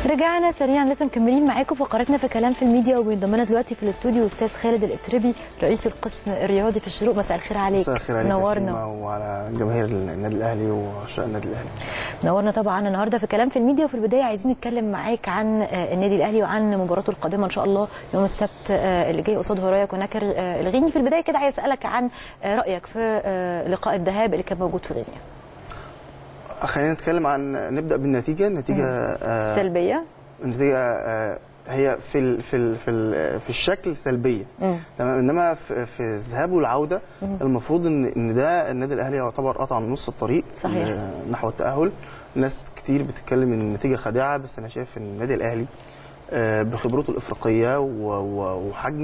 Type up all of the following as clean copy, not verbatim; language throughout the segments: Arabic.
رجعنا سريعا لسه مكملين معاكم فقرتنا في كلام في الميديا، وبينضم لنا دلوقتي في الاستوديو استاذ خالد الاتربي رئيس القسم الرياضي في الشروق. مساء الخير عليك. مساء الخير عليك نورنا وعلى جماهير النادي الاهلي وعشاق النادي الاهلي. نورنا طبعا النهارده في كلام في الميديا. وفي البدايه عايزين نتكلم معاك عن النادي الاهلي وعن مباراته القادمه ان شاء الله يوم السبت اللي جاي قصاد هورايا كوناكري الغيني. في البدايه كده عايز اسالك عن رايك في لقاء الذهاب اللي كان موجود في غينيا. خلينا نتكلم نبدا بالنتيجه. النتيجه السلبيه. النتيجه هي في الشكل سلبيه، تمام، انما في الذهاب والعوده المفروض ان ده النادي الاهلي يعتبر قطع نص الطريق صحيح نحو التاهل. ناس كتير بتتكلم ان النتيجه خادعه، بس انا شايف ان النادي الاهلي بخبرته الافريقيه وحجم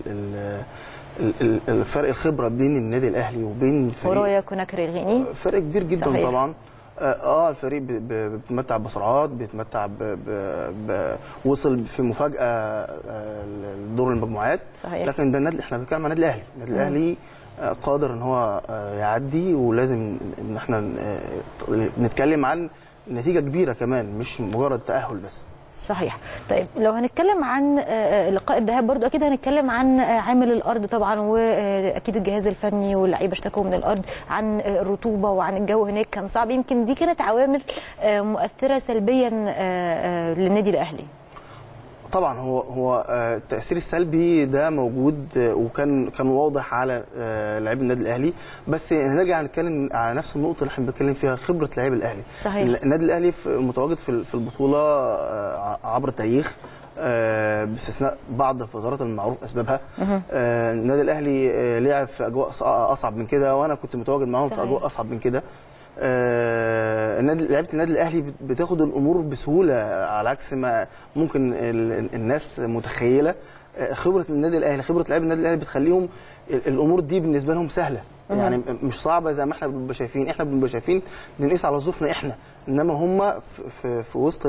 الفرق الخبره بين النادي الاهلي وبين هورايا كوناكري الغيني فرق كبير جدا. صحيح. طبعا الفريق بيتمتع بسرعات، بيتمتع وصل في مفاجاه لدور المجموعات. صحيح. لكن ده النادي، احنا بنتكلم عن النادي الاهلي. النادي الاهلي قادر ان هو يعدي، ولازم ان احنا نتكلم عن نتيجه كبيره كمان، مش مجرد تاهل بس. صحيح. طيب لو هنتكلم عن لقاء الذهاب برضو اكيد هنتكلم عن عامل الارض طبعا، واكيد الجهاز الفني واللعيبه اشتكوا من الارض، عن الرطوبه وعن الجو هناك كان صعب. يمكن دي كانت عوامل مؤثره سلبيا للنادي الاهلي. طبعا هو التاثير السلبي ده موجود، وكان واضح على لاعبي النادي الاهلي. بس هنرجع نتكلم على نفس النقطه اللي احنا بنتكلم فيها، خبره لاعبي الاهلي. صحيح. النادي الاهلي متواجد في البطوله عبر التاريخ، باستثناء بعض الفترات المعروف اسبابها. النادي الاهلي لعب في اجواء اصعب من كده، وانا كنت متواجد معاهم في اجواء اصعب من كده. لعيبه النادي الاهلي بتاخد الامور بسهوله على عكس ما ممكن الناس متخيله. خبره النادي الاهلي، خبره لعيبه النادي الاهلي بتخليهم الامور دي بالنسبه لهم سهله، يعني مش صعبه زي ما احنا بنبقى شايفين. احنا بنبقى شايفين بنقيس على ظروفنا احنا، انما هم في وسط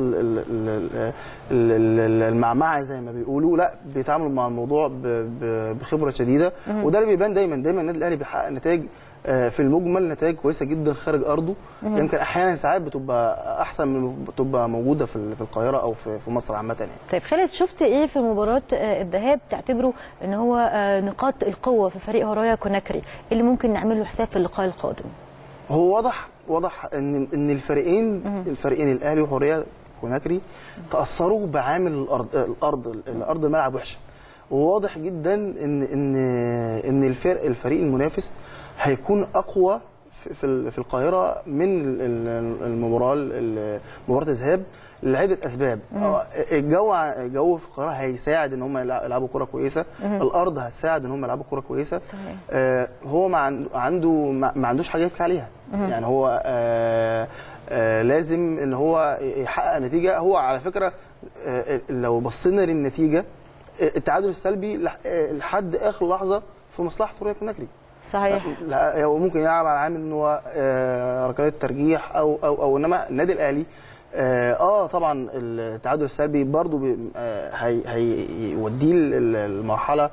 المعمعه زي ما بيقولوا، لا بيتعاملوا مع الموضوع بخبره شديده. وده اللي بيبان دايما النادي الاهلي بيحقق نتائج في المجمل، نتائج كويسه جدا خارج ارضه. يمكن احيانا ساعات بتبقى احسن من بتبقى موجوده في القاهره او في مصر عامه يعني. طيب خالد، شفت ايه في مباراه الذهاب تعتبره ان هو نقاط القوه في فريق هورايا كوناكري اللي ممكن نعمل له حساب في اللقاء القادم؟ هو واضح ان الفريقين الاهلي وهورايا كوناكري تاثروا بعامل الارض الملعب وحشه. وواضح جدا ان الفريق المنافس هيكون اقوى في القاهره من مباراه الذهاب لعده اسباب. الجو في القاهره هيساعد ان هم يلعبوا كره كويسه، الارض هتساعد ان هم يلعبوا كره كويسه. صحيح. هو ما عندوش حاجه يبكي عليها. يعني هو لازم ان هو يحقق نتيجه. هو على فكره لو بصينا للنتيجه، التعادل السلبي لحد اخر لحظه في مصلحه هورايا كوناكري. صحيح. هو ممكن يلعب على عامل ان هو ركلات ترجيح او انما النادي الاهلي طبعا التعادل السلبي برضو هيوديه المرحله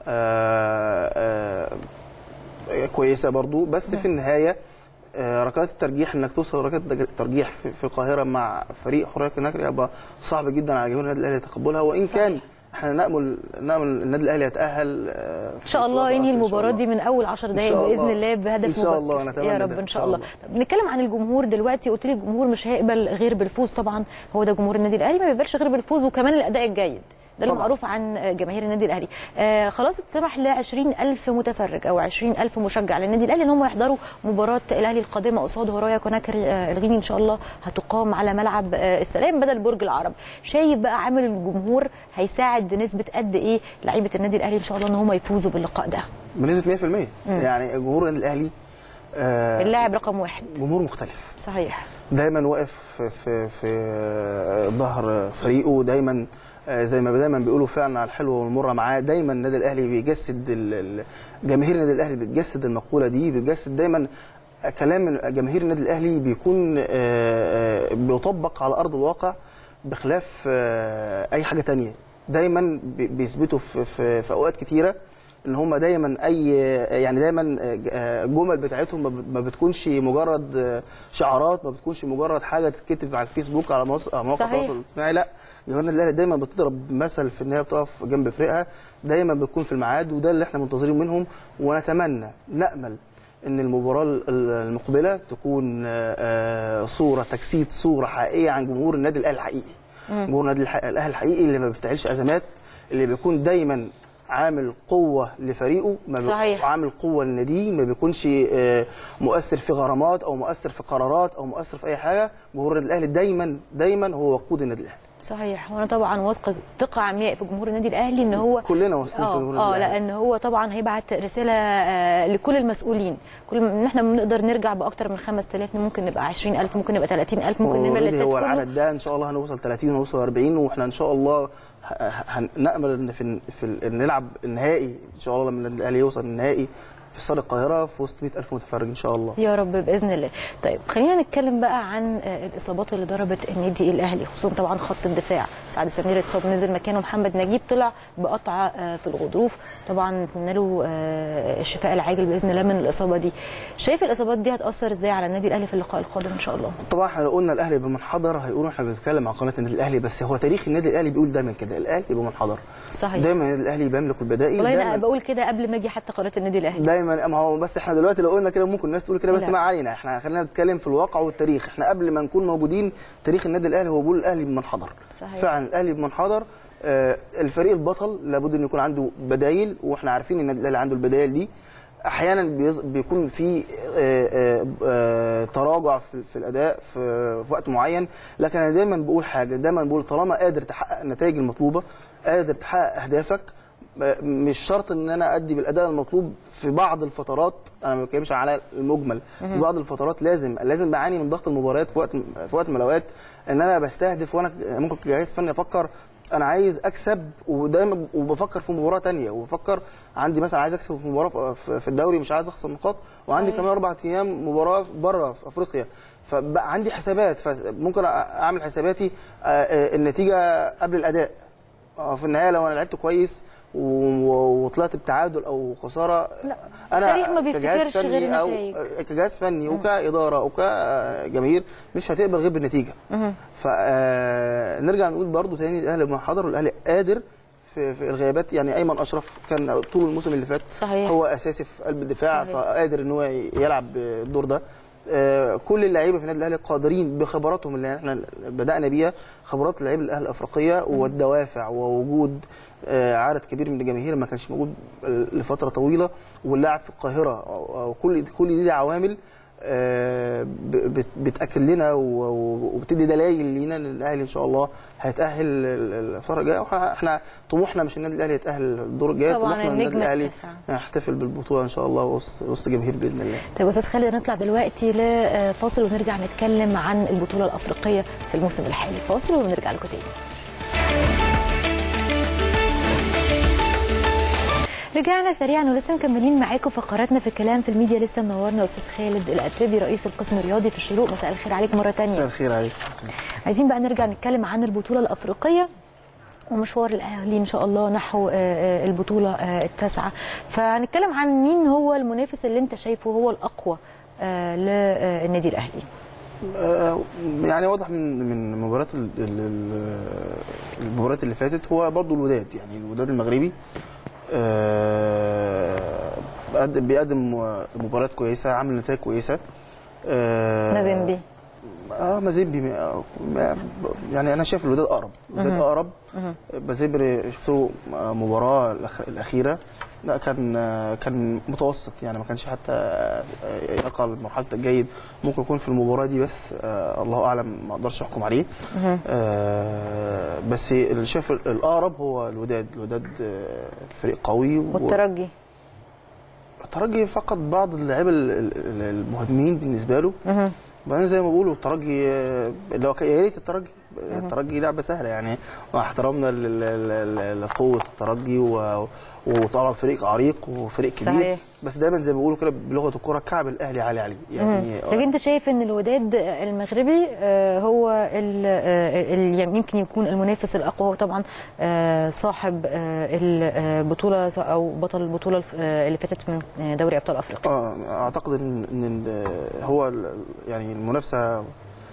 كويسه برضو. بس في النهايه ركلات الترجيح، انك توصل ركلات الترجيح في القاهره مع فريق هورايا كوناكري هيبقى صعب جدا على جمهور النادي الاهلي تقبلها. وان كان احنا نامل النادي الاهلي يتاهل ان شاء الله، ينهي المباراه دي من اول 10 دقائق باذن الله بهدف ان شاء الله. نتمنى يا رب ان شاء الله. طب نتكلم عن الجمهور دلوقتي. قلت لي الجمهور مش هيقبل غير بالفوز. طبعا هو ده جمهور النادي الاهلي، ما بيقبلش غير بالفوز وكمان الاداء الجيد. ده اللي معروف عن جماهير النادي الاهلي. خلاص اتسمح ل 20,000 متفرج او 20,000 مشجع للنادي الاهلي ان هم يحضروا مباراه الاهلي القادمه قصاد هورايا كوناكري الغيني. ان شاء الله هتقام على ملعب السلام بدل برج العرب. شايف بقى عامل الجمهور هيساعد بنسبه قد ايه لعيبه النادي الاهلي ان شاء الله ان هم يفوزوا باللقاء ده؟ بنسبه 100%. يعني جمهور النادي الاهلي اللاعب رقم 1، جمهور مختلف. صحيح. دايما واقف في ظهر فريقه، دايما زي ما دايما بيقولوا فعلا على الحلوه والمره معاه. دايما النادي الاهلي بيجسد جماهير النادي الاهلي بتجسد المقوله دي، بتجسد دايما كلام جماهير النادي الاهلي بيكون بيطبق على ارض الواقع بخلاف اي حاجه تانية. دايما بيثبتوا في اوقات كتيره ان هم دايما يعني دايما الجمل بتاعتهم ما بتكونش مجرد شعارات، ما بتكونش مجرد حاجه تتكتب على الفيسبوك على مواقع التواصل الاجتماعي. لا، جماهير النادي الاهلي دايما بتضرب مثل في ان هي بتقف جنب فريقها، دايما بتكون في الميعاد، وده اللي احنا منتظرين منهم. ونتمنى نامل ان المباراه المقبله تكون صوره تجسيد صوره حقيقيه عن جمهور النادي الاهلي الحقيقي. جمهور النادي الاهلي الحقيقي اللي ما بيفتعلش ازمات، اللي بيكون دايما عامل قوه لفريقه، عامل قوه لناديه، ما بيكونش مؤثر في غرامات او مؤثر في قرارات او مؤثر في اي حاجه. جمهور النادي الاهلي دايما هو وقود النادي الاهلي. صحيح، وانا طبعا واثقه ثقه عمياء في جمهور النادي الاهلي ان هو كلنا واثقين في جمهور النادي الاهلي. لان هو طبعا هيبعت رساله لكل المسؤولين، ان احنا بنقدر نرجع باكتر من 5000، ممكن نبقى 20000، ممكن نبقى 30000، ممكن نبقى الاستاد هو العدد ده ان شاء الله هنوصل 30 ونوصل 40، واحنا ان شاء الله هنأمل ان نلعب النهائي ان شاء الله، لما النادي الاهلي يوصل النهائي في استاد القاهره في وسط 100,000 متفرج ان شاء الله يا رب باذن الله. طيب خلينا نتكلم بقى عن الاصابات اللي ضربت النادي الاهلي، خصوصا طبعا خط الدفاع. سعد سمير اتصاب نزل مكانه محمد نجيب، طلع بقطع في الغضروف، طبعا نتمنى له الشفاء العاجل باذن الله من الاصابه دي. شايف الاصابات دي هتاثر ازاي على النادي الاهلي في اللقاء القادم ان شاء الله؟ طبعا احنا لو قلنا الاهلي بمنحدر هيقولوا احنا بنتكلم عن قناه النادي الاهلي، بس هو تاريخ النادي الاهلي بيقول دايما كده، الاهلي بمنحدر. صحيح، دايما النادي الاهلي بيملك البدائل. والله انا بقول كده قبل ما اجي حتى قناه النادي الاهلي دايما. ما هو بس احنا دلوقتي لو قلنا كده ممكن الناس تقول كده، بس ما علينا، احنا خلينا نتكلم في الواقع والتاريخ. احنا قبل ما نكون موجودين تاريخ النادي الاهلي هو بيقول الاهلي بمنحدر. فعلا الاهلي بمنحدر. الفريق البطل لابد ان يكون عنده بدايل، واحنا عارفين ان النادي الاهلي عنده البدايل دي. احيانا بيكون في تراجع في الاداء في وقت معين، لكن انا دايما بقول حاجه، دايما بقول طالما قادر تحقق النتائج المطلوبه، قادر تحقق اهدافك، مش شرط ان انا ادي بالاداء المطلوب في بعض الفترات. انا ما بتكلمش على المجمل، في بعض الفترات لازم بعاني من ضغط المباريات في وقت من الاوقات، ان انا بستهدف وانا ممكن كجهاز فني افكر انا عايز اكسب، ودايما وبفكر في مباراه ثانيه، وبفكر عندي مثلا عايز اكسب في مباراه في الدوري، مش عايز اخسر نقاط، وعندي كمان 4 ايام مباراه بره في افريقيا، فبقى عندي حسابات، فممكن اعمل حساباتي النتيجه قبل الاداء. في النهايه لو انا لعبت كويس وطلعت بتعادل او خساره، لا. انا كجهاز فني او كجهاز فني وكاداره او كجماهير مش هتقبل غير بالنتيجه. فنرجع نقول برضو تاني الاهلي منحدر، والاهلي قادر في الغيابات. يعني ايمن اشرف كان طول الموسم اللي فات صحيح هو اساسي في قلب الدفاع، فقادر ان هو يلعب الدور ده. كل اللعيبه في النادي الاهلي قادرين بخبراتهم اللي احنا بدانا بيها، خبرات اللعيبه الاهلي الافريقيه والدوافع ووجود عدد كبير من الجماهير ما كانش موجود لفتره طويله، واللاعب في القاهره، كل دي عوامل بتاكد لنا وبتدي دلائل لينا ان الاهلي ان شاء الله هيتاهل الفتره الجايه. احنا طموحنا مش النادي الاهلي يتاهل الدور الجاي، طموحنا النادي الاهلي يحتفل بالبطوله ان شاء الله وسط جماهير باذن الله. طيب استاذ خالد، نطلع دلوقتي لفاصل ونرجع نتكلم عن البطوله الافريقيه في الموسم الحالي. فاصل ونرجع لكم تاني. رجعنا سريعا ولسه مكملين معاكم فقراتنا في الكلام في الميديا. لسه منورنا استاذ خالد الاتربي رئيس القسم الرياضي في الشروق. مساء الخير عليك مره ثانيه. مساء الخير عليك. عايزين بقى نرجع نتكلم عن البطوله الافريقيه ومشوار الاهلي ان شاء الله نحو البطوله التاسعه. فهنتكلم عن مين هو المنافس اللي انت شايفه هو الاقوى للنادي الاهلي. يعني واضح من المباريات اللي فاتت هو برضو الوداد، يعني الوداد المغربي بيقدم مباريات كويسه، عامل نتائج كويسه. مازيمبي مازيمبي يعني انا شايف الوداد اقرب. مازيمبي شفته مباراه الاخيره، لا كان متوسط، يعني ما كانش حتى يقع مرحله الجيد. ممكن يكون في المباراه دي، بس الله اعلم، ما اقدرش احكم عليه. بس اللي شايف الاقرب هو الوداد فريق قوي. والترجي الترجي فقد بعض اللاعيبه المهمين بالنسبه له. بعدين زي ما بيقولوا الترجي اللي هو يا ريت الترجي الترجي لعبه سهله يعني، مع احترامنا لقوه الترجي وطبعا فريق عريق وفريق كبير. صحيح. بس دايما زي ما بيقولوا كده بلغه الكوره الكعب الاهلي عالي عليه يعني. لكن انت شايف ان الوداد المغربي هو اللي يمكن يكون المنافس الاقوى، هو طبعا صاحب البطوله او بطل البطوله اللي فاتت من دوري ابطال افريقيا. اعتقد ان هو يعني المنافسه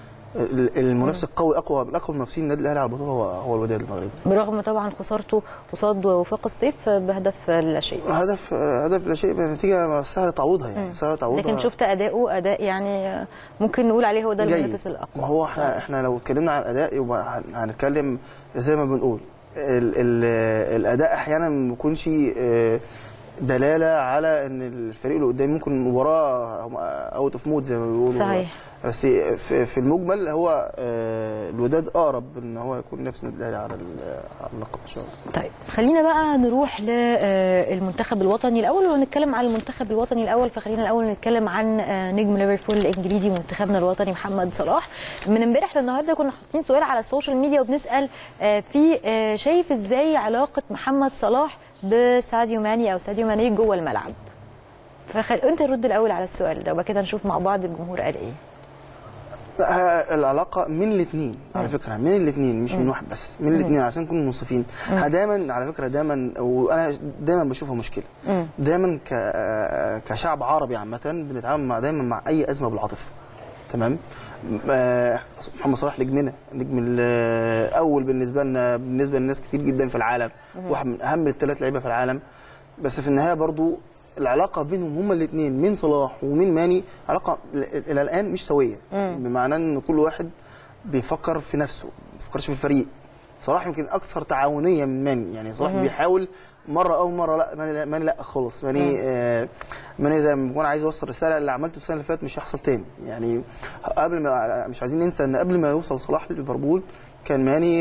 القوي اقوى المنافسين النادي الاهلي على البطوله هو الوداد المغربي، برغم طبعا خسارته قصاد وفاق الصيف بهدف لا شيء. هدف لا شيء بنتيجه سهل تعويضها يعني، سهل تعويضها. لكن شفت اداء يعني ممكن نقول عليه هو ده المنافس الاقوى. ما هو احنا لو اتكلمنا عن الاداء يبقى هنتكلم زي ما بنقول الاداء احيانا ما بيكونش دلاله على ان الفريق اللي قدام ممكن مباراه اوت اوف مود زي ما بيقولوا. صحيح. بس في المجمل هو الوداد اقرب ان هو يكون نفس النادي الاهلي على اللقب ان شاء الله. طيب خلينا بقى نروح للمنتخب الوطني الاول ونتكلم عن المنتخب الوطني الاول. فخلينا الاول نتكلم عن نجم ليفربول الانجليزي منتخبنا الوطني محمد صلاح. من امبارح للنهارده كنا حاطين سؤال على السوشيال ميديا وبنسال في شايف ازاي علاقه محمد صلاح بساديو ماني او ساديو ماني جوه الملعب. انت رد الاول على السؤال ده وبعد كده نشوف مع بعض الجمهور قال ايه. لا العلاقه من الاثنين على فكره، من الاثنين مش من واحد بس، من الاثنين عشان نكون منصفين. دايما على فكره دايما وانا دايما بشوفها مشكله. دايما كشعب عربي عامه بنتعامل دايما مع اي ازمه بالعاطفه. تمام. محمد صلاح نجمنا، نجم الاول بالنسبه لنا، بالنسبه لناس كتير جدا في العالم، واحد من اهم الثلاث لعيبه في العالم. بس في النهايه برضو العلاقه بينهم هما الاثنين من صلاح ومن ماني علاقه الى الان مش سويه، بمعنى ان كل واحد بيفكر في نفسه، ما بيفكرش في الفريق. صلاح يمكن اكثر تعاونيه من ماني، يعني صلاح بيحاول مره او مره، لا ماني لا خالص. ماني زي ما بكون عايز اوصل رساله اللي عملته السنه اللي فاتت مش هيحصل تاني يعني. قبل ما مش عايزين ننسى ان قبل ما يوصل صلاح لليفربول كان ماني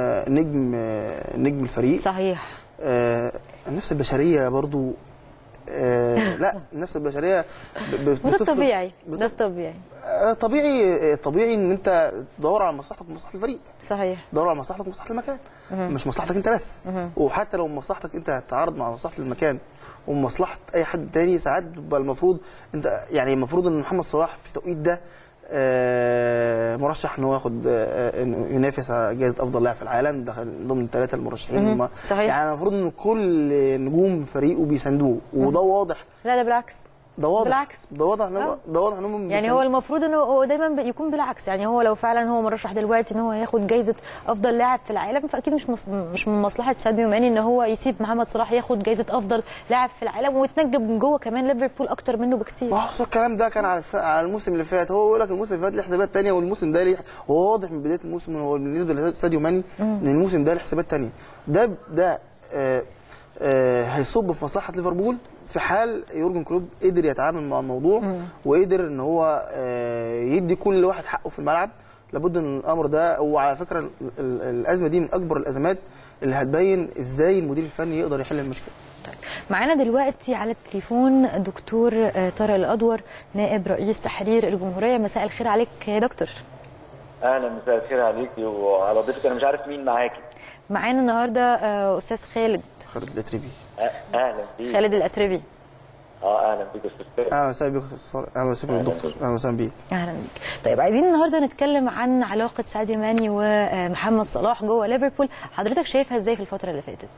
نجم الفريق. صحيح. النفس البشريه برضو لا النفس البشريه ده طبيعي، ده طبيعي. طبيعي ان انت تدور على مصلحتك ومصلحه الفريق. صحيح. تدور على مصلحتك ومصلحه المكان، مش مصلحتك انت بس. وحتى لو مصلحتك انت هتتعارض مع مصلحه المكان ومصلحه اي حد تاني، ساعات بيبقى المفروض انت يعني المفروض ان محمد صلاح في التوقيت ده مرشح ان هو ياخد ينافس على جائزه افضل لاعب في العالم، دخل ضمن الثلاثه المرشحين. صحيح. يعني المفروض ان كل نجوم فريقه بيساندوه، وده واضح. لا ده بالعكس، ده واضح بالعكس. ده واضح ان هم يعني هو المفروض انه هو دايما يكون بالعكس. يعني هو لو فعلا هو مرشح دلوقتي ان هو ياخد جائزه افضل لاعب في العالم، فاكيد مش من مصلحه ساديو ماني ان هو يسيب محمد صلاح ياخد جائزه افضل لاعب في العالم ويتنجم من جوه كمان ليفربول اكتر منه بكتير. ما هو الكلام ده كان على الموسم اللي فات. هو بيقول لك الموسم اللي فات له حسابات ثانيه والموسم ده ليه. هو واضح من بدايه الموسم هو بالنسبه لساديو ماني ان الموسم ده له حسابات ثانيه. ده هيصب في مصلحه ليفربول في حال يورجن كلوب قدر يتعامل مع الموضوع وقدر ان هو يدي كل واحد حقه في الملعب. لابد ان الامر ده، وعلى فكره الازمه دي من اكبر الازمات اللي هتبين ازاي المدير الفني يقدر يحل المشكله. طيب معانا دلوقتي على التليفون دكتور طارق الادور نائب رئيس تحرير الجمهوريه. مساء الخير عليك يا دكتور. اهلا، مساء الخير عليكي وعلى ضيفك. انا مش عارف مين معاكي. معانا النهارده استاذ خالد الاتربي. اهلا بيك. خالد الاتربي. اهلا بيك يا استاذ. اهلا وسهلا بيك اهلا وسهلا دكتور. اهلا وسهلا بيك. اهلا بيك. طيب عايزين النهارده نتكلم عن علاقه ساديو ماني ومحمد صلاح جوه ليفربول. حضرتك شايفها ازاي في الفتره اللي فاتت؟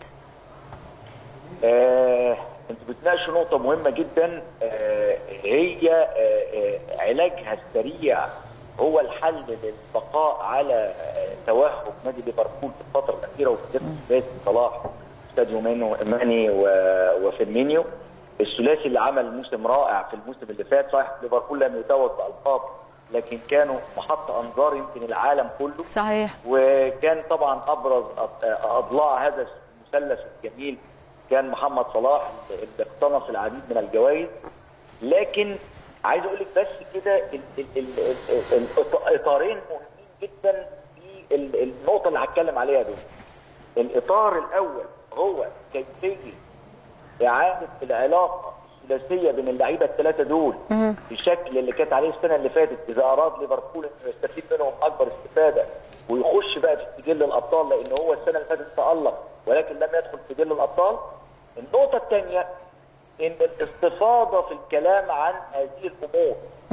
انت بتناقشوا نقطه مهمه جدا. هي علاجها السريع هو الحل للبقاء على توهج نادي ليفربول في الفتره الاخيره، وبالذات صلاح ساديو ماني وفيرمينيو. الثلاثي اللي عمل موسم رائع في الموسم اللي فات. صحيح ليفربول لم يتوج بالقاب لكن كانوا محط انظار يمكن العالم كله. صحيح. وكان طبعا ابرز اضلاع هذا المثلث الجميل كان محمد صلاح اللي اقتنص العديد من الجوائز. لكن عايز اقول لك بس كده الاطارين مهمين جدا في النقطه اللي هتكلم عليها دول. الاطار الاول هو كيفيه اعاده العلاقه الثلاثيه بين اللعيبه الثلاثه دول بالشكل اللي كانت عليه السنه اللي فاتت، اذا اراد ليفربول انه يستفيد منهم اكبر استفاده ويخش بقى في سجل الابطال، لان هو السنه اللي فاتت تالق ولكن لم يدخل في سجل الابطال. النقطه الثانيه ان الاستفاضه في الكلام عن هذه الامور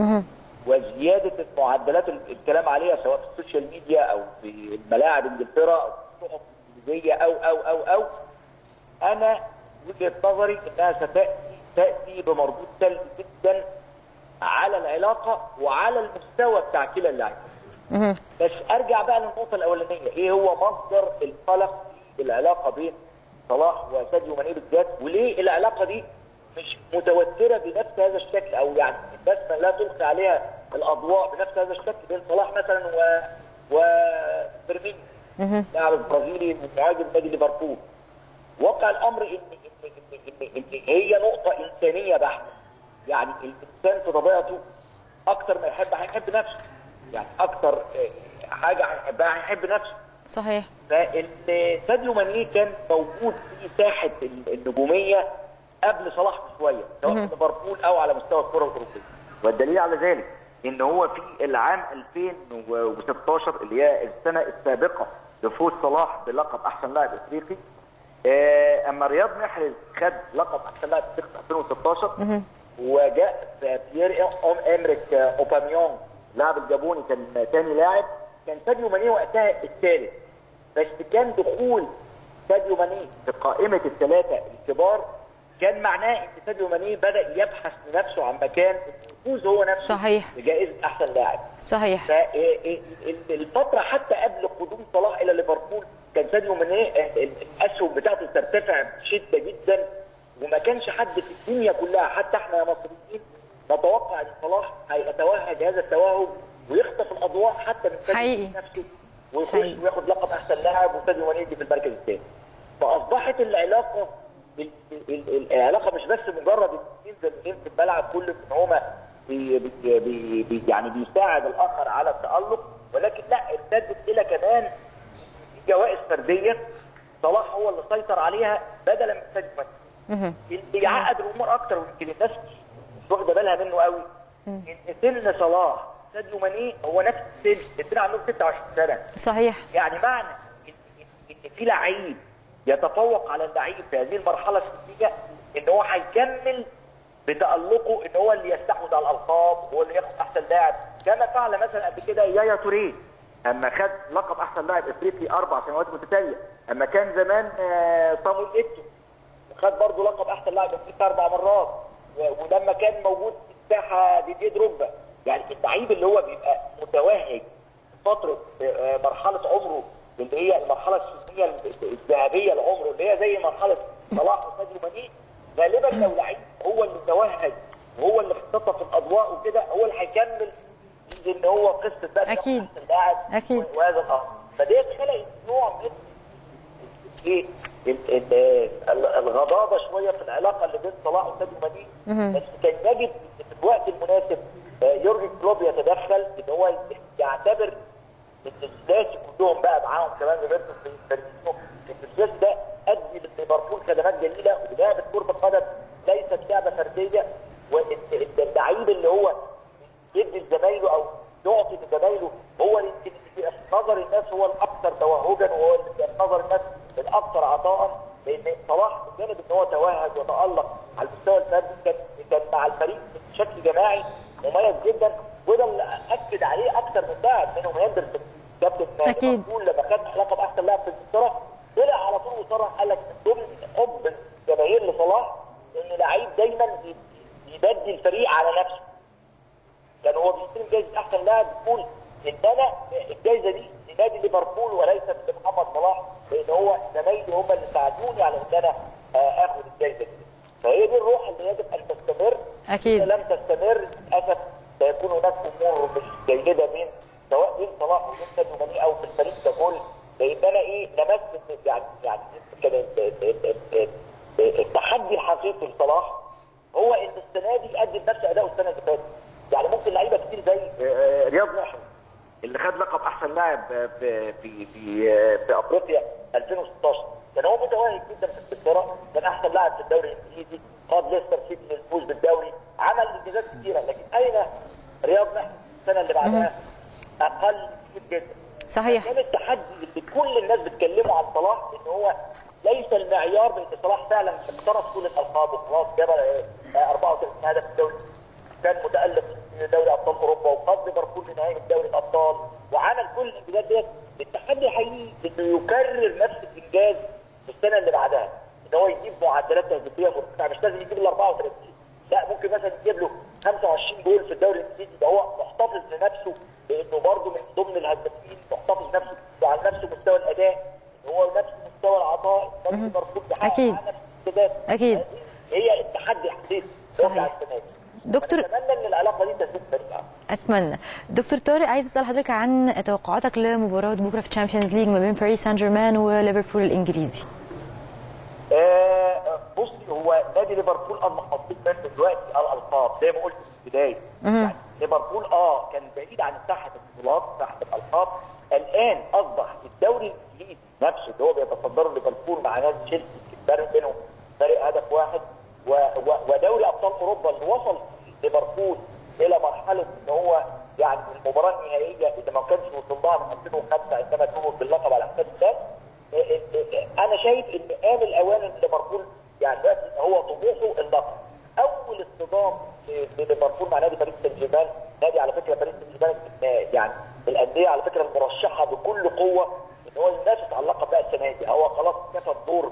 وزياده معدلات الكلام عليها سواء في السوشيال ميديا او في الملاعب انجلترا او في الصحف الانجليزيه او انا وجهه نظري انها ستاتي بمردود سلبي جدا على العلاقه وعلى المستوى بتاع كلا اللاعبين. بس ارجع بقى للنقطه الاولانيه، ايه هو مصدر القلق في العلاقه بين صلاح وساديو ماني بالذات، وليه العلاقه دي مش متوتره بنفس هذا الشكل، او يعني الناس لا تلقي عليها الاضواء بنفس هذا الشكل بين صلاح مثلا وفيرمينيو اللاعب البرازيلي مهاجم نادي ليفربول. واقع الامر ان هي نقطه انسانيه بحته، يعني الانسان في طبيعته اكثر ما هيحب نفسه، يعني اكثر حاجه هيحبها هيحب نفسه. صحيح. ساديو ماني كان موجود في ساحه النجوميه قبل صلاح بشويه سواء في ليفربول او على مستوى الكره الاوروبيه، والدليل على ذلك ان هو في العام 2016 اللي هي السنه السابقه لفوز صلاح بلقب احسن لاعب افريقي، اما رياض محرز خد لقب احسن لاعب افريقي في 2016 وجاء بيير امريك اوباميونج لاعب الجابوني كان ثاني لاعب، كان ساديو ماني وقتها الثالث. بس كان دخول ساديو ماني في قائمه الثلاثه الكبار كان معناه ان ساديو ماني بدا يبحث لنفسه عن مكان يفوز هو نفسه صحيح بجائزه احسن لاعب. صحيح. الفتره حتى قبل قدوم صلاح الى ليفربول كان ساديو ماني الاسهم بتاعته ترتفع بشده جدا، وما كانش حد في الدنيا كلها حتى احنا يا مصريين نتوقع ان صلاح هيتوهج هذا التوهج ويخطف الاضواء حتى من ساديو نفسه ويخش وياخد لقب احسن لاعب وساديو ماني في المركز الثاني. فاصبحت العلاقه مش بس مجرد الاثنين زميلين في الملعب كل ان هما يعني بيساعد الاخر على التالق، ولكن لا ارتدت الى كمان جوائز فرديه صلاح هو اللي سيطر عليها بدلا من ساديو ماني. اللي يعقد الامور اكتر ويمكن الناس مش واخده بالها منه قوي ان سن صلاح ساديو ماني هو نفس السن، الاثنين عندهم 26 سنه. صحيح. يعني معنى ان في لعيب يتفوق على اللعيب في هذه المرحله السنيه ان هو هيكمل بتالقه ان هو اللي يستحوذ على الالقاب وهو اللي ياخد احسن لاعب، كما فعل مثلا قبل كده يايا توريه اما خد لقب احسن لاعب افريقي 4 سنوات متتاليه، اما كان زمان صامويل ايتو خد برضه لقب احسن لاعب افريقي 4 مرات، ولما كان موجود في الساحه ديديه دروجبا. يعني اللعيب اللي هو بيبقى متوهج فتره مرحله عمره اللي هي المرحله السنيه الذهبيه لعمره اللي هي زي مرحله صلاح وساديو ماني، غالبا لو لعيب هو اللي توهج وهو اللي اختطف الاضواء وكده هو اللي هيكمل ان هو قصه بقى اكيد اللاعب اكيد وهذا الامر. فدي خلقت نوع من الغضاضه شويه في العلاقه اللي بين صلاح وساديو ماني، بس كان يجب في الوقت المناسب يورجن كلوب يتدخل ان هو يعتبر ان الناس كلهم بقى معاهم كمان روبرتو فيرمينيو ان الناس ده ادي لليفربول خدمات جميله، ولعبه كره القدم ليست لعبه فرديه، وان اللعيب اللي هو يدي لزمايله او يعطي لزمايله هو اللي في نظر الناس هو الاكثر توهجا وهو اللي في نظر الناس الاكثر عطاء، لان صلاح بجانب ان هو توهج وتالق على المستوى الفردي كان مع الفريق بشكل جماعي مميز جدا، وده اللي اكد عليه اكثر من لاعب منهم هندرسون كابتن ليفربول لما خد لقب احسن لاعب في انجلترا طلع على طول وصرح قال لك من ضمن حب الجماهير لصلاح ان لعيب دايما يبدي الفريق على نفسه. كان هو بيستلم جائزه احسن لاعب يقول ان انا الجائزه دي لنادي ليفربول وليست لمحمد صلاح، لان هو زمايلي هم اللي ساعدوني على ان انا اخذ الجائزه دي. فهي دي الروح اللي يجب ان تستمر. اكيد. اذا لم تستمر للاسف سيكون هناك امور مش جيده بين سواء بين صلاح وبين ساديو ماني او في الفريق ككل، لان انا لمست يعني كان التحدي الحقيقي لصلاح هو ان السنه دي قدم نفس اداؤه السنه اللي فاتت. يعني ممكن لعيبه كتير زي رياض محرز اللي خد لقب احسن لاعب في افريقيا 2016 كان هو متوهج جدا في انجلترا، كان احسن لاعب في الدوري الانجليزي، قاد ليستر سيتي للفوز بالدوري، عمل انجازات كثيره، لكن اين رياض محرز السنه اللي بعدها؟ اقل كتير جدا. صحيح. كان التحدي اللي كل الناس بتكلموا عن صلاح ان هو ليس المعيار بان صلاح فعلا اقترف كل الالقاب وخلاص جاب 34 هدف في الدوري، كان متالق في دوري ابطال اوروبا وقاد ليفربول لنهائي دوري الابطال وعمل كل الانجازات ديت. التحدي الحقيقي انه يكرر نفس الانجاز في السنه اللي بعدها، ان هو يجيب معدلات تهديفيه مرتفعه، مش لازم يجيب ال 34، لا ممكن مثلا يجيب له 25 جول في الدوري الانجليزي، يبقى هو محتفظ لنفسه لانه برضه من ضمن الهدافين، محتفظ نفسه على نفسه مستوى الاداء، هو نفس مستوى العطاء، نفس ليفربول اكيد نفس الانجازات. اكيد هي التحدي الحقيقي صحيح. دكتور اتمنى ان العلاقه دي تزيد سريعا. اتمنى. دكتور طارق، عايز اسال حضرتك عن توقعاتك لمباراه بكره في الشامبيونز ليج ما بين باريس سان جيرمان وليفربول الانجليزي. بصي، هو نادي ليفربول اصبح مطلوب منه دلوقتي الالقاب زي ما قلت في البدايه. يعني ليفربول كان بعيد عن ساحه البطولات، ساحه الالقاب، الان اصبح الدوري الانجليزي نفسه اللي هو بيتصدره ليفربول مع نادي تشيلسي، الفرق بينهم فرق هدف واحد، ودوري ابطال اوروبا اللي وصل ليفربول الى مرحله ان هو يعني المباراه النهائيه اللي ما كانش وصل لها من 2005 عندما توج باللقب على حساب الناس. انا شايف ان آن الاوان ان ليفربول يعني دلوقتي هو طموحه اللقب. اول اصطدام لليفربول مع نادي باريس سان جيرمان، نادي على فكره باريس سان جيرمان يعني الانديه على فكره المرشحه بكل قوه ان هو ينافس على اللقب بقى السنه دي. هو خلاص كسب دور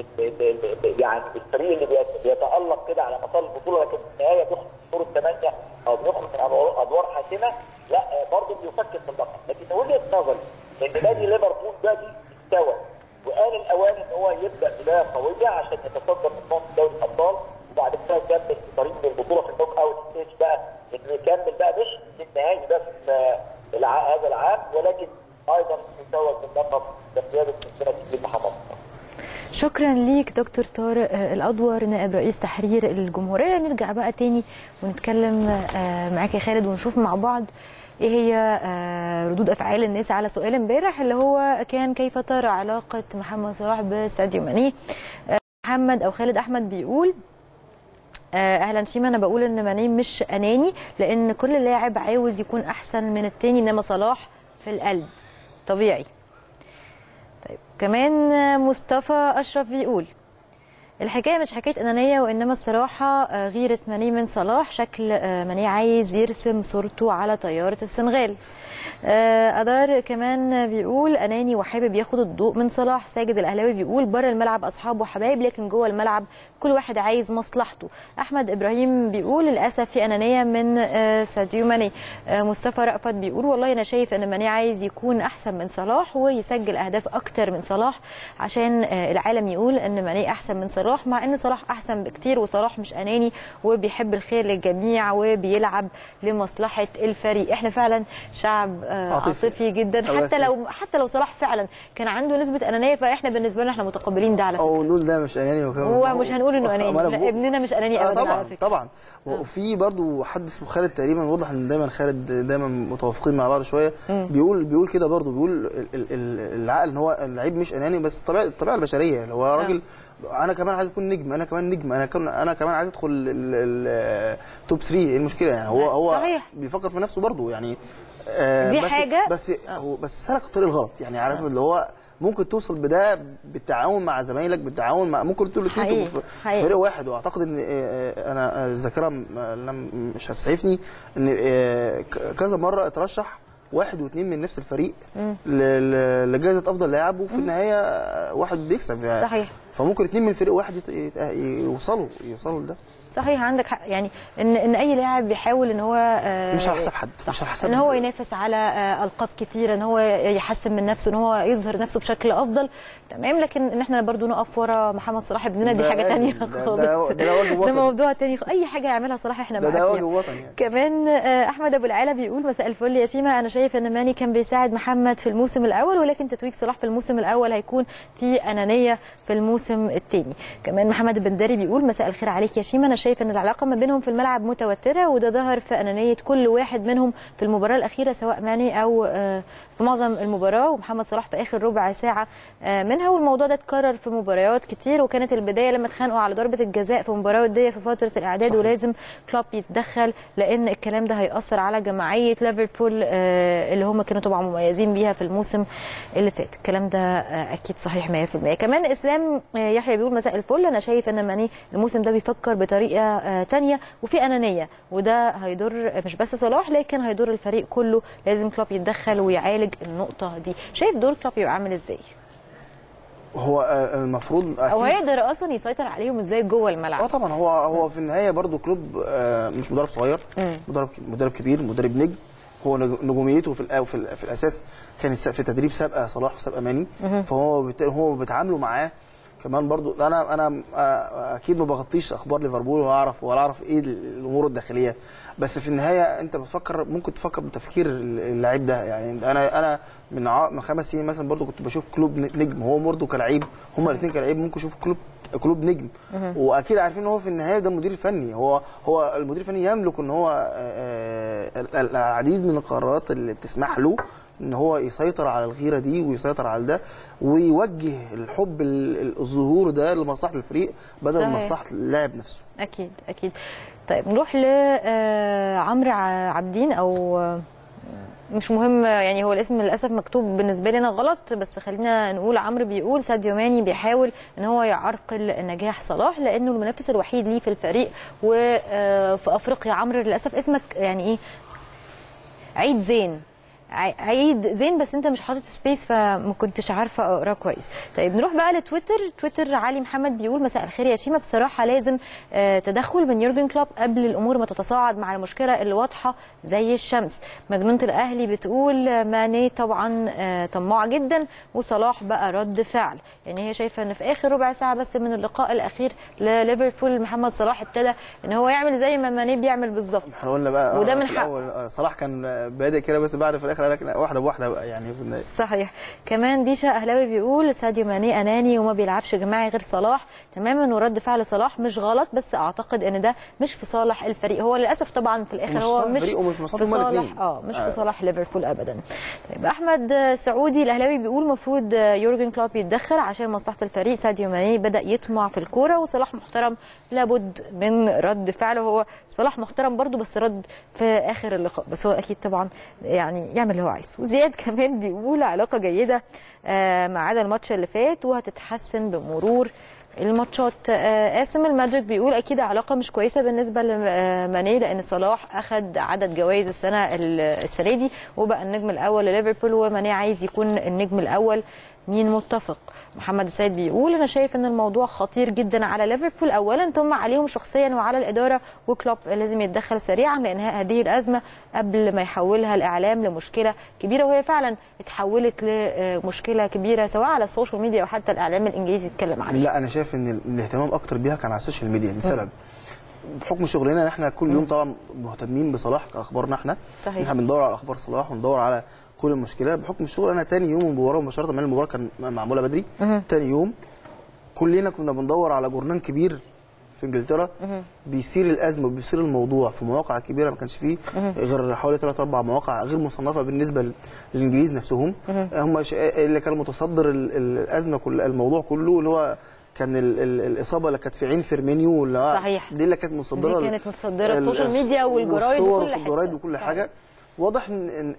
يعني الفريق اللي بيتالق كده على مسار البطوله، لكن في النهايه بيخرج من دور الثمانيه او بيخرج من ادوار حاسمه، لا برضه بيفكر في اللقب. لكن وجهه نظري ان نادي ليفربول دلوقتي استوى، وآن الاوان ان هو يبدا بدايه قويه عشان يتصدر من دوري الابطال، وبعد كده يكمل في طريق البطوله في النوك اوت ستيج بقى، انه يكمل بقى مش في النهائي بس في هذا العام، ولكن ايضا يتوج باللقب بقياده سلسله كبير محمد. شكرا ليك دكتور طارق الأدور، نائب رئيس تحرير الجمهورية. نرجع بقى تاني ونتكلم معاك يا خالد ونشوف مع بعض ايه هي ردود افعال الناس على سؤال امبارح اللي هو كان كيف ترى علاقة محمد صلاح بساديو ماني. محمد او خالد احمد بيقول اهلا شيما، انا بقول ان ماني مش اناني لان كل لاعب عاوز يكون احسن من التاني، انما صلاح في القلب طبيعي. طيب كمان مصطفى اشرف بيقول الحكايه مش حكايه انانيه وانما الصراحه غيره ماني من صلاح، شكل ماني عايز يرسم صورته على طياره السنغال. أدار كمان بيقول اناني وحابب ياخد الضوء من صلاح. ساجد الاهلاوي بيقول بره الملعب اصحاب وحبايب لكن جوه الملعب كل واحد عايز مصلحته. احمد ابراهيم بيقول للاسف في انانيه من ساديو ماني. مصطفى رأفت بيقول والله انا شايف ان ماني عايز يكون احسن من صلاح ويسجل اهداف اكتر من صلاح عشان العالم يقول ان ماني احسن من صلاح، مع ان صلاح احسن بكتير وصلاح مش اناني وبيحب الخير للجميع وبيلعب لمصلحه الفريق. احنا فعلا شعب عاطفي جدا، حتى لو صلاح فعلا كان عنده نسبه انانيه فاحنا بالنسبه لنا احنا متقبلين ده على فكره. او نقول ده مش اناني ومش هنقول انه اناني، لا ابننا مش اناني ابدا طبعا على فكره. طبعا. وفي برضو حد اسمه خالد تقريبا، واضح ان دايما خالد دايما متوافقين مع بعض شويه، بيقول كده برضو، بيقول العقل ان هو اللعيب مش اناني بس الطبيعه البشريه، اللي هو راجل انا كمان عايز اكون نجم، انا كمان نجم، انا كمان عايز ادخل التوب 3. ايه المشكله يعني؟ هو صحيح. بيفكر في نفسه برضو يعني. دي بس حاجه بس سلك الطريق الغلط يعني، عارف اللي هو ممكن توصل بده بالتعاون مع زمايلك، بالتعاون مع ممكن تقول الاثنين في فريق واحد. واعتقد ان انا الذاكره مش هتسعفني ان كذا مره اترشح واحد واثنين من نفس الفريق لجائزه افضل لاعب، وفي النهايه واحد بيكسب يعني. صحيح. فممكن اثنين من فريق واحد يوصلوا لده. صحيح، عندك حق. يعني ان اي لاعب بيحاول ان هو مش على حساب حد، مش على حساب ان هو ينافس على القاب كتير، ان هو يحسن من نفسه، ان هو يظهر نفسه بشكل افضل، تمام. لكن ان احنا برضو نقف ورا محمد صلاح ابننا دي حاجه ثانيه خالص. ده موضوع ثاني. اي حاجه يعملها صلاح احنا معاه. ده واجب وطني يعني. كمان احمد ابو العلا بيقول مساء الفل يا شيماء، انا شايف ان ماني كان بيساعد محمد في الموسم الاول، ولكن تتويج صلاح في الموسم الاول هيكون في انانيه في الموسم الموسم الثاني. كمان محمد البندري بيقول مساء الخير عليك يا شيماء، انا شايف ان العلاقه ما بينهم في الملعب متوتره، وده ظهر في انانيه كل واحد منهم في المباراه الاخيره سواء ماني او في معظم المباراه ومحمد صلاح في اخر ربع ساعه منها، والموضوع ده اتكرر في مباريات كتير، وكانت البدايه لما اتخانقوا على ضربه الجزاء في مباراه وديه في فتره الاعداد. صحيح. ولازم كلوب يتدخل لان الكلام ده هيأثر على جماعيه ليفربول اللي هم كانوا طبعا مميزين بيها في الموسم اللي فات. الكلام ده اكيد صحيح 100%. كمان اسلام يحيى بيقول مساء الفل، انا شايف ان ماني الموسم ده بيفكر بطريقه ثانيه وفي انانيه، وده هيضر مش بس صلاح لكن هيضر الفريق كله. لازم كلوب يتدخل ويعالج النقطه دي. شايف دور كلوب يبقى عامل ازاي؟ هو المفروض او هيقدر اصلا يسيطر عليهم ازاي جوه الملعب؟ طبعا هو في النهايه برضو كلوب مش مدرب صغير، مدرب كبير، مدرب نجم. هو نجوميته في الاساس كانت في تدريب سابقه صلاح وسابقه ماني، فهو بيتعاملوا معاه كمان برضو. انا اكيد ما بغطيش اخبار ليفربول ولا اعرف ايه الامور الداخليه، بس في النهايه انت ممكن تفكر بتفكير اللاعب ده. يعني انا من 5 سنين مثلا برضو كنت بشوف كلوب نجم، هو برضو كلاعب، هما الاثنين كلاعب ممكن اشوف كلوب نجم، واكيد عارفين ان هو في النهايه ده المدير الفني. هو المدير الفني يملك ان هو العديد من القرارات اللي بتسمح له ان هو يسيطر على الغيره دي ويسيطر على ده ويوجه الحب الظهور ده لمصلحه الفريق بدل من مصلحه اللاعب نفسه. اكيد اكيد. طيب نروح لعمرو عابدين او مش مهم يعني هو الاسم للاسف مكتوب بالنسبه لنا غلط، بس خلينا نقول عمرو بيقول ساديو ماني بيحاول ان هو يعرقل نجاح صلاح لانه المنافس الوحيد ليه في الفريق وفي افريقيا. عمرو للاسف اسمك يعني ايه عيد زين بس انت مش حاطط سبيس فما كنتش عارفه اقراه كويس. طيب نروح بقى لتويتر. علي محمد بيقول مساء الخير يا شيماء، بصراحه لازم تدخل من يورجن كلوب قبل الامور ما تتصاعد مع المشكله اللي واضحه زي الشمس. مجنونه الاهلي بتقول ماني طبعا طماع جدا وصلاح بقى رد فعل. يعني هي شايفه ان في اخر ربع ساعه بس من اللقاء الاخير لليفربول محمد صلاح ابتدى ان هو يعمل زي ما ماني بيعمل بالظبط. احنا قلنا بقى وده من حقه. صلاح كان بادئ كده بس بعد في الاخر قال لك واحده بواحده بقى يعني في النهايه. صحيح. كمان ديشا اهلاوي بيقول ساديو ماني اناني وما بيلعبش جماعي غير صلاح تماما، ورد فعل صلاح مش غلط بس اعتقد ان ده مش في صالح الفريق. هو للاسف طبعا في الاخر هو مش في صالح مش في صالح ليفربول ابدا. طيب احمد سعودي الاهلاوي بيقول المفروض يورجن كلوب يتدخل عشان مصلحه الفريق. ساديو ماني بدا يطمع في الكوره وصلاح محترم لابد من رد فعله. هو صلاح محترم برضو بس رد في اخر اللقاء، بس هو اكيد طبعا يعني يعمل اللي هو عايزه. وزياد كمان بيقول علاقه جيده ما عدا الماتش اللي فات وهتتحسن بمرور الماتشات. قاسم الماجيك بيقول اكيد علاقه مش كويسه بالنسبه لماني لان صلاح اخذ عدد جوائز السنه دي وبقى النجم الاول لليفربول وماني عايز يكون النجم الاول. مين متفق؟ محمد السيد بيقول انا شايف ان الموضوع خطير جدا على ليفربول اولا ثم عليهم شخصيا وعلى الاداره، وكلوب لازم يتدخل سريعا لانهاء هذه الازمه قبل ما يحولها الاعلام لمشكله كبيره، وهي فعلا اتحولت لمشكله كبيره سواء على السوشيال ميديا او حتى الاعلام الانجليزي اتكلم عليها. لا انا شايف ان الاهتمام اكتر بيها كان على السوشيال ميديا لسبب بحكم شغلنا ان احنا كل يوم طبعا مهتمين بصلاح كاخبارنا احنا. صحيح. احنا بندور على اخبار صلاح وندور على كل المشكله بحكم الشغل. انا تاني يوم المباراه مباشره من المباراه كان معموله بدري. تاني يوم كلنا كنا بندور على جورنال كبير في انجلترا بيثير الازمه وبيثير الموضوع في مواقع كبيره ما كانش فيه غير حوالي 3 4 مواقع غير مصنفه بالنسبه للانجليز نفسهم. هم اللي كانوا متصدر الازمه الموضوع كله اللي هو كان الاصابه اللي كانت في عين فيرمينيو اللي صحيح. دي اللي كانت متصدره السوشيال ميديا والجرايد وكل حاجه. واضح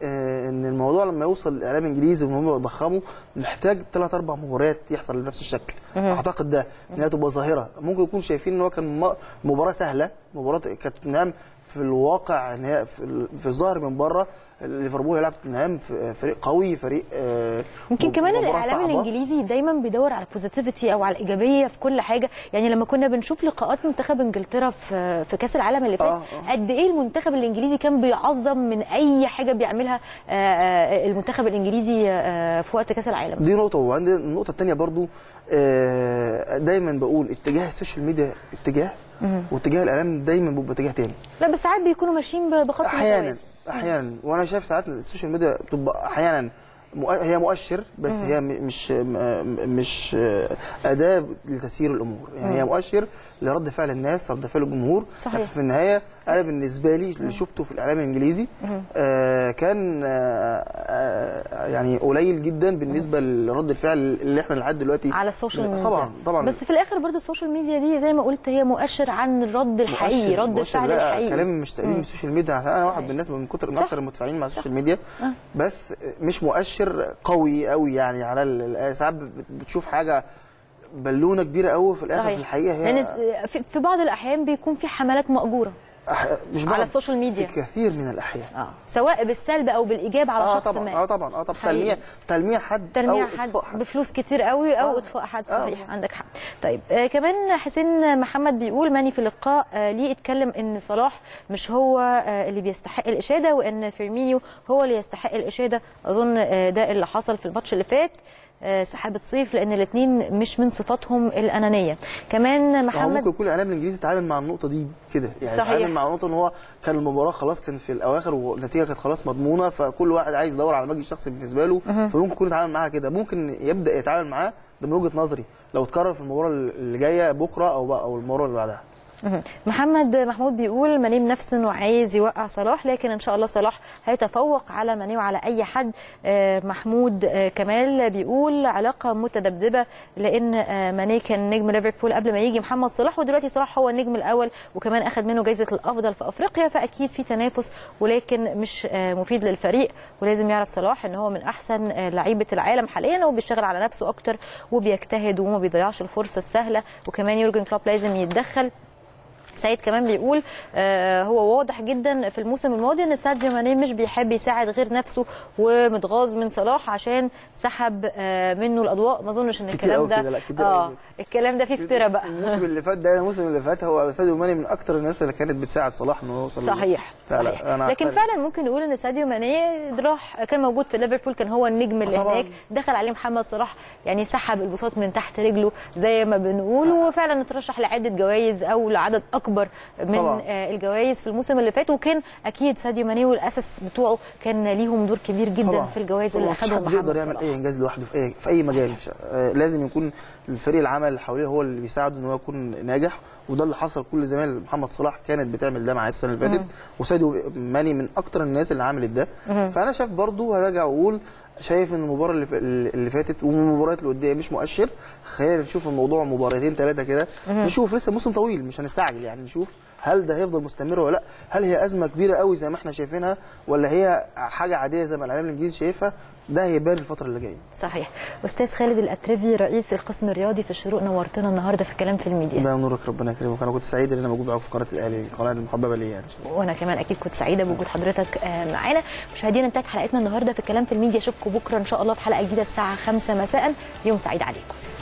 ان الموضوع لما يوصل للاعلام الانجليزي وان هم يضخموا محتاج 3 4 مباريات يحصل بنفس الشكل. اعتقد ده ان هي تبقى ظاهره. ممكن يكون شايفين ان هو كان مباراه سهله، مباراه كانت توتنهام في الواقع ان هي في الظاهر من بره ليفربول هيلعب توتنهام فريق قوي، فريق يمكن كمان الاعلام الانجليزي دايما بيدور على البوزيتيفيتي او على الايجابيه في كل حاجه. يعني لما كنا بنشوف لقاءات منتخب انجلترا في كاس العالم اللي فات قد ايه المنتخب الانجليزي كان بيعظم من اي حاجه بيعملها المنتخب الانجليزي في وقت كاس العالم. دي نقطه. وعندي النقطه الثانيه برضو دايما بقول اتجاه السوشيال ميديا اتجاه واتجاه الاعلام دايما بيبقى اتجاه ثاني. لا بس ساعات بيكونوا ماشيين بخط احيانا وانا شايف ساعات السوشيال ميديا بتبقى احيانا هي مؤشر بس هي مش اداه لتسيير الامور، يعني هي مؤشر لرد فعل الناس، رد فعل الجمهور. صحيح. في النهايه انا بالنسبه لي اللي شفته في الاعلام الانجليزي كان يعني قليل جدا بالنسبه لرد الفعل اللي احنا لحد دلوقتي على السوشيال ميديا. طبعا بس في الاخر برضه السوشيال ميديا دي زي ما قلت هي مؤشر عن الرد الحقيقي، رد الفعل الحقيقي. كلام مش تقليل من السوشيال ميديا، عشان انا واحد من الناس من كتر من اكتر المتفاعلين مع السوشيال ميديا. بس مش مؤشر قوي قوي يعني على ساعات بتشوف حاجه بالونه كبيره قوي في الاخر. صحيح. في الحقيقه هي يعني في بعض الاحيان بيكون في حملات مأجوره مش على السوشيال ميديا في كثير من الاحيان سواء بالسلب او بالايجاب على شخص طبعا. ما. طبعا تلميع حد او اطفاء حد بفلوس كتير قوي او اطفاء حد. صحيح. عندك حق. طيب كمان حسين محمد بيقول ماني في اللقاء ليه اتكلم ان صلاح مش هو اللي بيستحق الاشاده وان فيرمينيو هو اللي يستحق الاشاده. اظن ده اللي حصل في الماتش اللي فات، سحابة صيف، لان الاثنين مش من صفاتهم الانانيه. كمان محمد ممكن يكون الاعلام الانجليزي تعامل مع النقطه دي كده، يعني تعامل مع النقطه ان هو كان المباراه خلاص كان في الاواخر والنتيجه كانت خلاص مضمونه، فكل واحد عايز يدور على المجد الشخصي بالنسبه له. فممكن يكون يتعامل معاها كده، ممكن يبدا يتعامل معاه ده من وجهه نظري لو اتكرر في المباراه اللي جايه بكره او المباراه اللي بعدها. محمد محمود بيقول ماني بنفسه انه عايز يوقع صلاح، لكن ان شاء الله صلاح هيتفوق على ماني وعلى اي حد. محمود كمال بيقول علاقه متذبذبه لان ماني كان نجم ليفربول قبل ما يجي محمد صلاح، ودلوقتي صلاح هو النجم الاول وكمان اخذ منه جائزه الافضل في افريقيا، فاكيد في تنافس ولكن مش مفيد للفريق. ولازم يعرف صلاح ان هو من احسن لعيبه العالم حاليا وبيشتغل على نفسه اكتر وبيجتهد وما بيضيعش الفرصه السهله، وكمان يورجن كلوب لازم يتدخل. سعيد كمان بيقول هو واضح جدا في الموسم الماضي ان ساديو ماني مش بيحب يساعد غير نفسه ومتغاظ من صلاح عشان سحب منه الاضواء. ما اظنش ان الكلام ده الكلام ده فيه افتراء بقى. الموسم اللي فات ده الموسم اللي فات هو ساديو ماني من اكتر الناس اللي كانت بتساعد صلاح انه يوصل. صحيح. لكن فعلا ممكن نقول ان ساديو ماني راح كان موجود في ليفربول، كان هو النجم اللي هناك، دخل عليه محمد صلاح يعني سحب البساط من تحت رجله زي ما بنقول، وفعلا اترشح لعده جوائز او لعدد اكبر من الجوائز في الموسم اللي فات، وكان اكيد ساديو ماني والاساس بتوعه كان ليهم دور كبير جدا في الجوائز اللي اخذهم محمد يقدر يعمل اي انجاز لوحده في اي مجال. لازم يكون الفريق العمل اللي حواليه هو اللي بيساعده ان هو يكون ناجح، وده اللي حصل. كل زمان محمد صلاح كانت بتعمل ده مع السنه اللي فاتت، وساديو ماني من اكتر الناس اللي عملت ده. فانا شايف برضو هرجع واقول شايف ان المباراه اللي فاتت والمباريات اللي قدام مش مؤشر. خلينا نشوف الموضوع مباراتين ثلاثه كده، نشوف لسه موسم طويل مش هنستعجل، يعني نشوف هل ده هيفضل مستمر ولا لا، هل هي ازمه كبيره قوي زي ما احنا شايفينها ولا هي حاجه عاديه زي ما الاعلام الانجليزي شايفها. ده هيبان الفتره اللي جايه. صحيح. استاذ خالد الاتربي رئيس القسم الرياضي في الشروق، نورتنا النهارده في الكلام في الميديا. ده نورك، ربنا يكرمك. انا كنت سعيد ان انا موجود معاكم في قناه الاهلي، القناه المحببه ليا يعني. وانا كمان اكيد كنت سعيده بوجود حضرتك معانا. مشاهدينا انتهت حلقتنا النهارده في الكلام في الميديا. اشوفكم بكره ان شاء الله في حلقه جديده الساعه 5 مساء. يوم سعيد عليكم.